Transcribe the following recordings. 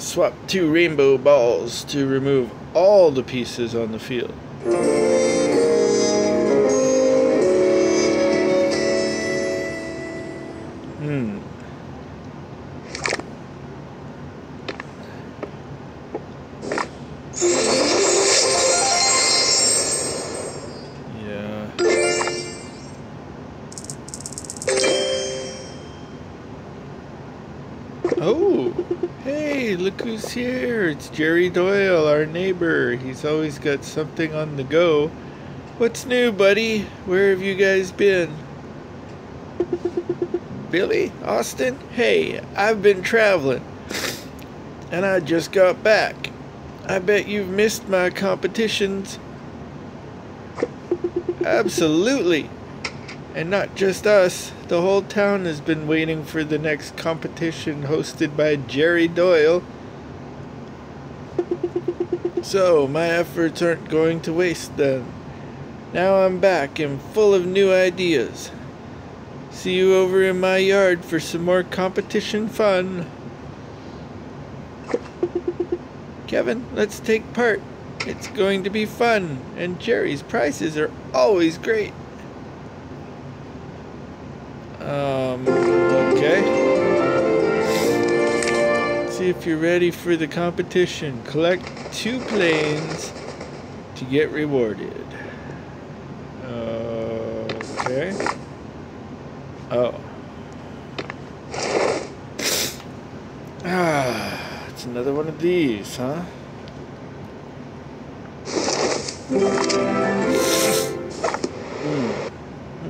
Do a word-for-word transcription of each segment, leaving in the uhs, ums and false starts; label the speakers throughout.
Speaker 1: Swap two rainbow balls to remove all the pieces on the field. Hmm. Yeah. Oh, hey, look who's here. It's Jerry Doyle, our neighbor. He's always got something on the go. What's new, buddy? Where have you guys been? Billy? Austin? Hey, I've been traveling, and I just got back. I bet you've missed my competitions. Absolutely. And not just us. The whole town has been waiting for the next competition hosted by Jerry Doyle. So, my efforts aren't going to waste then. Now I'm back and full of new ideas. See you over in my yard for some more competition fun. Kevin, let's take part. It's going to be fun, and Jerry's prizes are always great. Um, okay. Let's see if you're ready for the competition. Collect two planes to get rewarded. Okay. Oh. Ah, it's another one of these, huh? Hmm.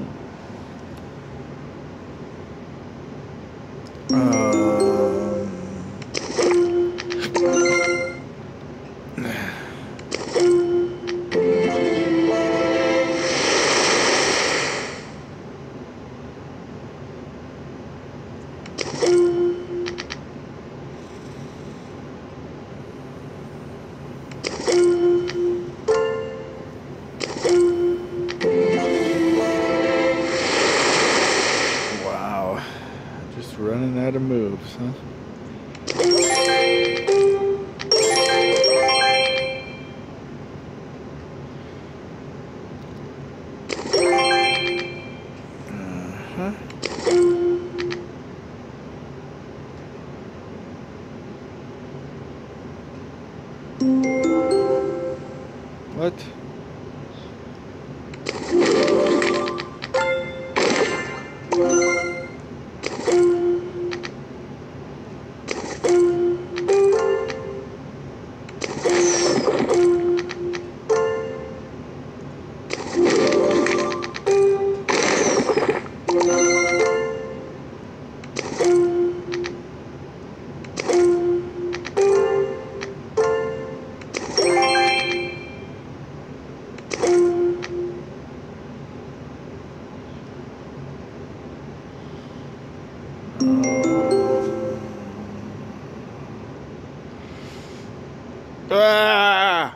Speaker 1: Wow, just running out of moves, huh? Uh-huh. What? Ah!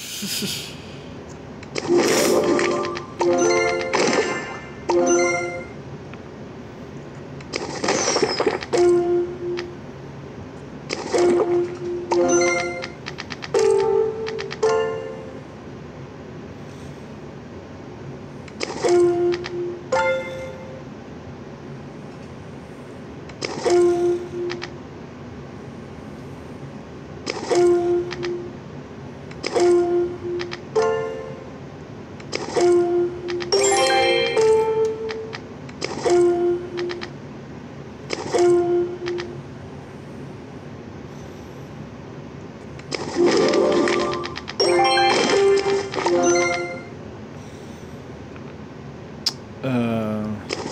Speaker 1: Uh,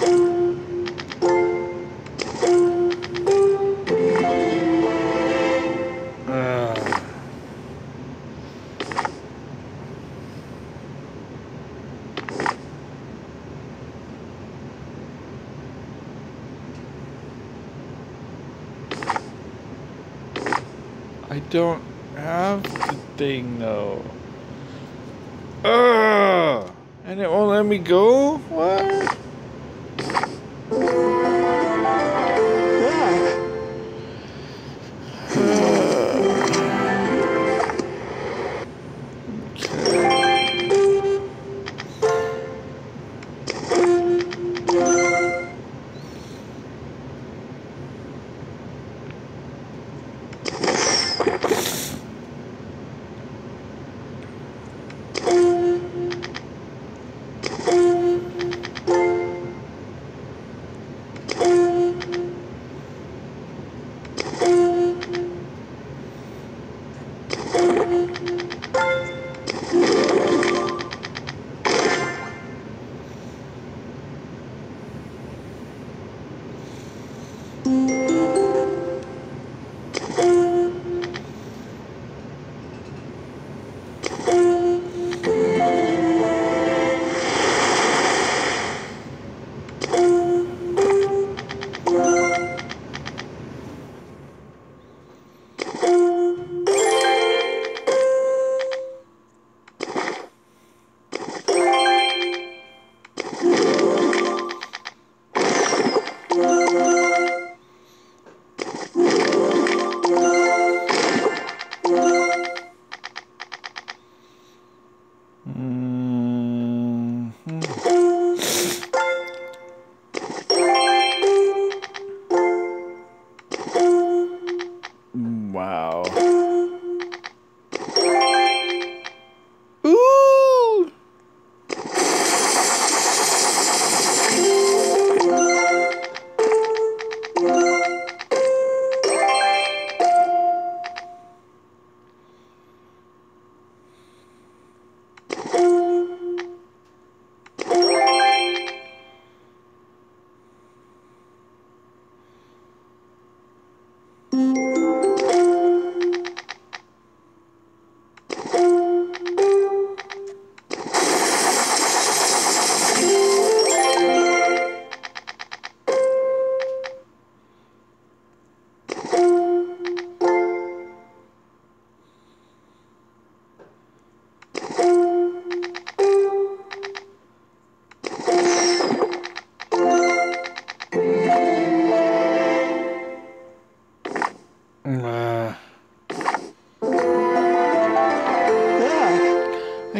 Speaker 1: uh, I don't have the thing though. Ugh! And it won't let me go? What? Uh,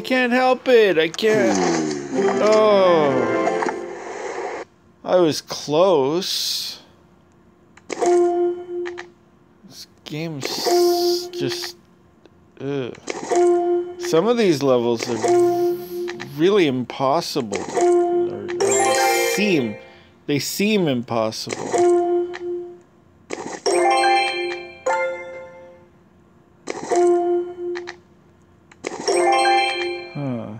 Speaker 1: can't help it. I can't. Oh. I was close. This game's just... Ugh. Some of these levels are really impossible. Or, or they seem... They seem impossible. Huh.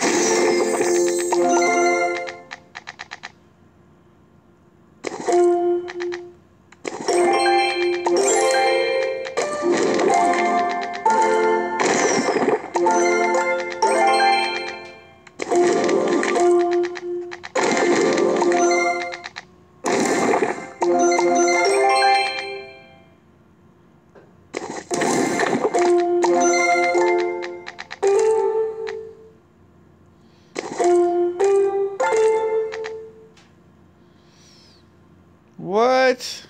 Speaker 1: What?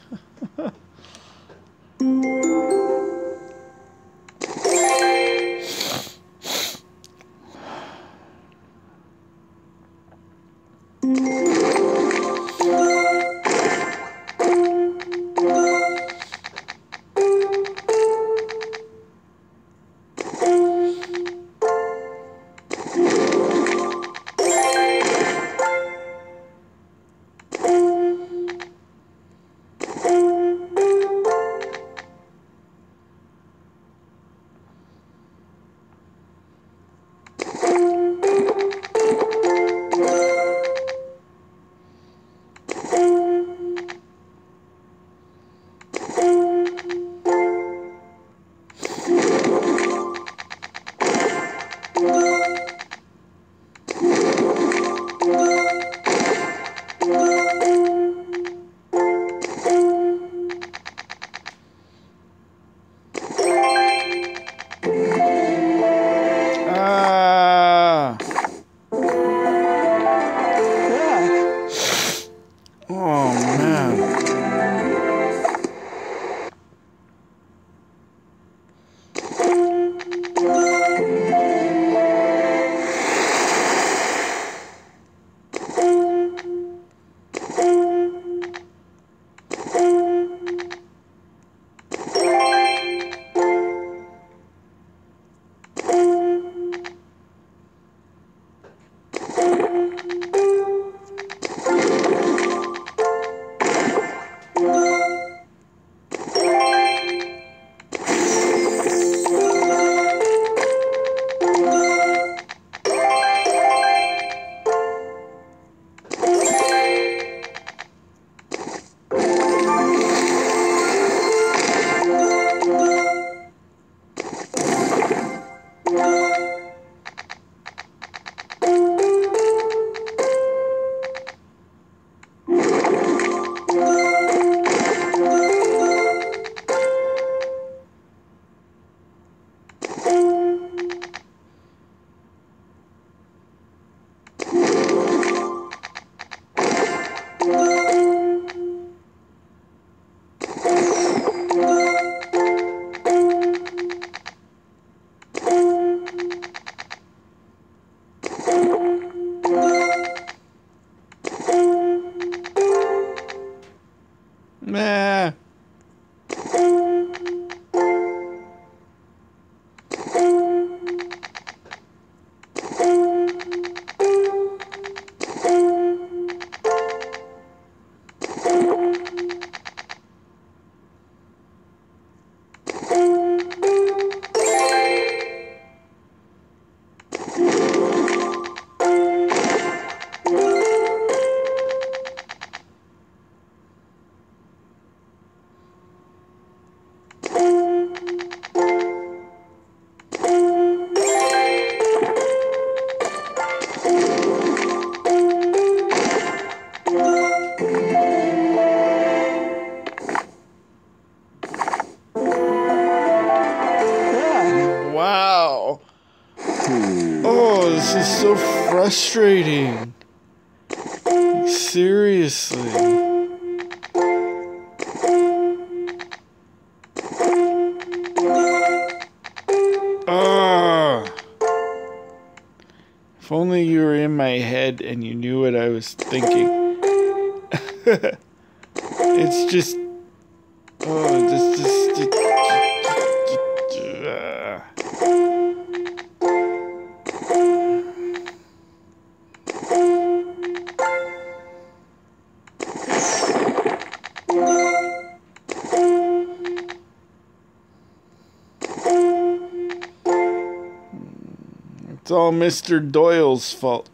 Speaker 1: Meh. Wow. Oh, this is so frustrating. Seriously. Ah. head and you knew what I was thinking. It's just... Oh, this just... Uh. It's all Mister Doyle's fault.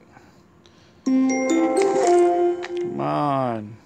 Speaker 1: Come on.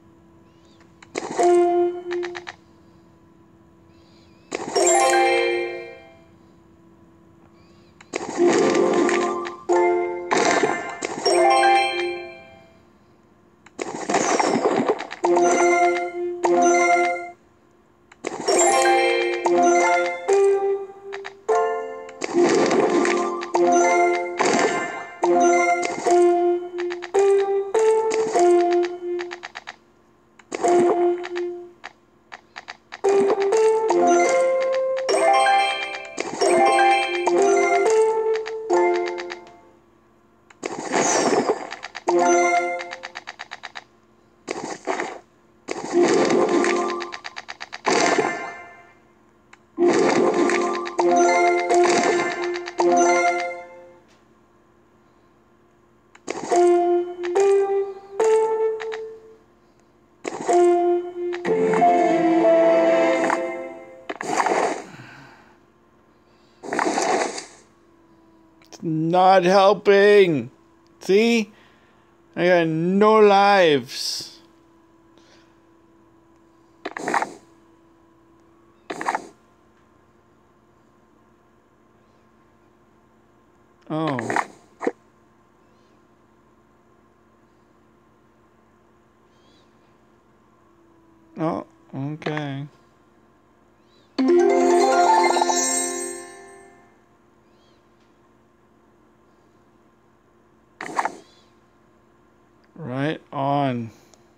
Speaker 1: Not helping. See? I got no lives. Oh. Oh, okay. Right on.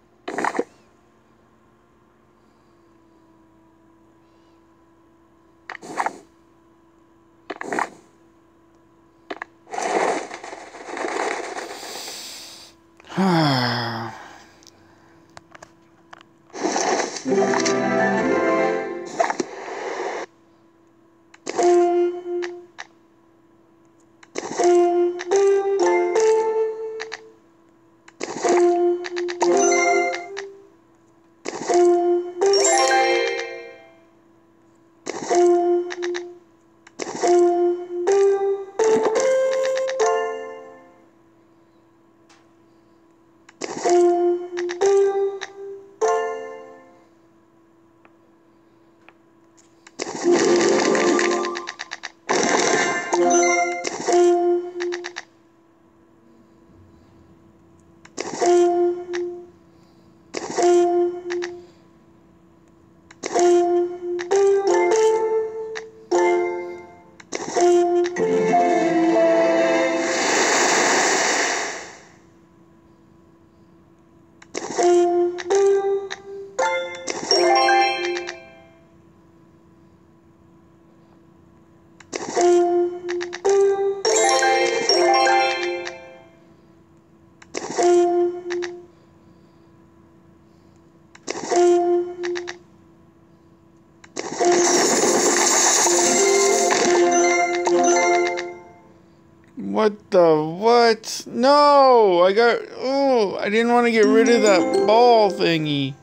Speaker 1: What the what? No! I got... Oh, I didn't want to get rid of that ball thingy.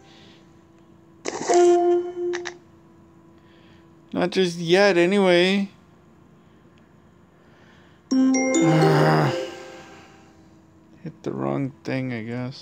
Speaker 1: Not just yet, anyway. Hit the wrong thing, I guess.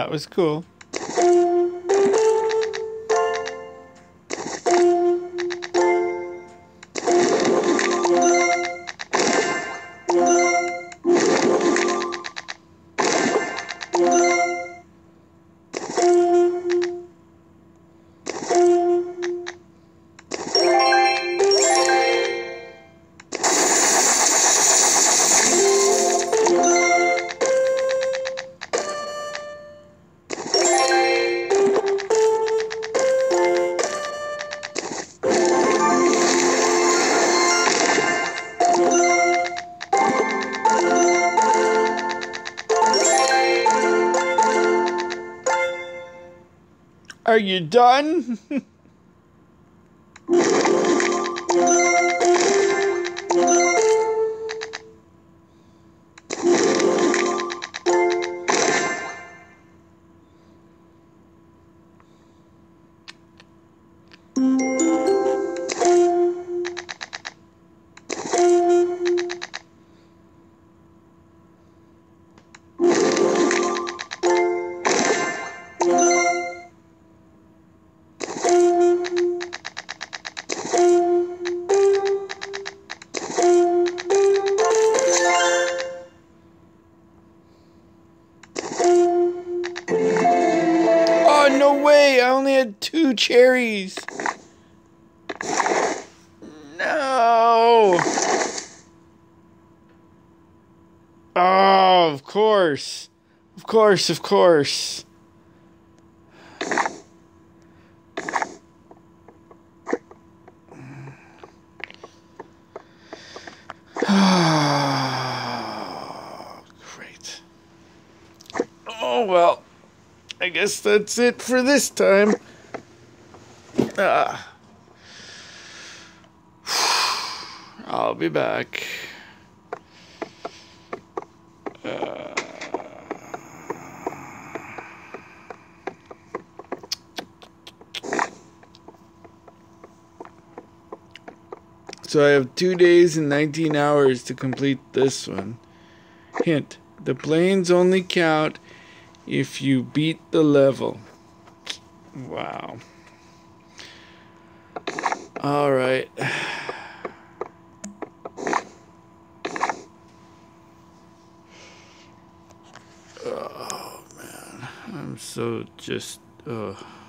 Speaker 1: that was cool. Are you done? Oh, no way! I only had two cherries. No! Oh, of course. Of course, of course. Great. Oh, well. I guess that's it for this time. Ah. I'll be back. Uh, so I have two days and nineteen hours to complete this one. Hint, the planes only count if you beat the level. Wow. All right. Oh, man. I'm so just... Uh.